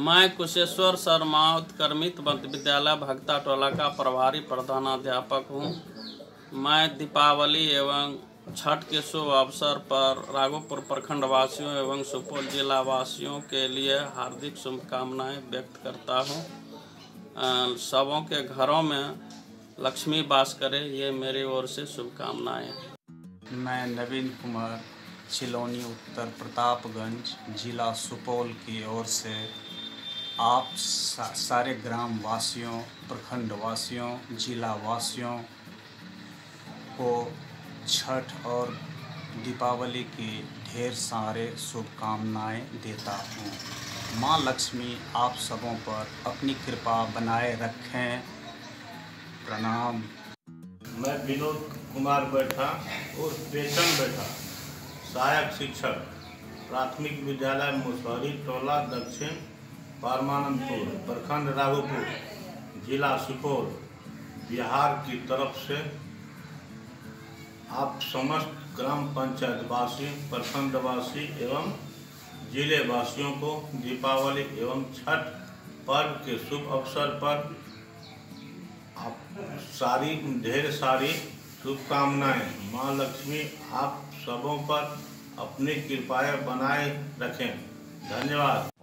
मैं कुशेश्वर शर्मा उत्क्रमित मध्य विद्यालय भगता टोला का प्रभारी प्रधानाध्यापक हूँ। मैं दीपावली एवं छठ के शुभ अवसर पर राघोपुर प्रखंड वासियों एवं सुपौल जिला वासियों के लिए हार्दिक शुभकामनाएं व्यक्त करता हूँ। सबों के घरों में लक्ष्मी वास करे, ये मेरी ओर से शुभकामनाएं हैं। मैं नवीन कुमार चिलौनी उत्तर प्रतापगंज जिला सुपौल की ओर से आप सारे ग्राम वासियों, प्रखंड वासियों, जिला वासियों को छठ और दीपावली की ढेर सारे शुभकामनाएं देता हूँ। माँ लक्ष्मी आप सबों पर अपनी कृपा बनाए रखें। प्रणाम। मैं विनोद कुमार बैठा और पेशन बैठा, सहायक शिक्षक, प्राथमिक विद्यालय मुसहरी टोला दक्षिण परमानंदपुर, प्रखंड राघोपुर, जिला सुपौल, बिहार की तरफ से आप समस्त ग्राम पंचायत वासी, प्रखंड वासी एवं जिले वासियों को दीपावली एवं छठ पर्व के शुभ अवसर पर ढेर सारी शुभकामनाएं। माँ लक्ष्मी आप सबों पर अपनी कृपाएं बनाए रखें। धन्यवाद।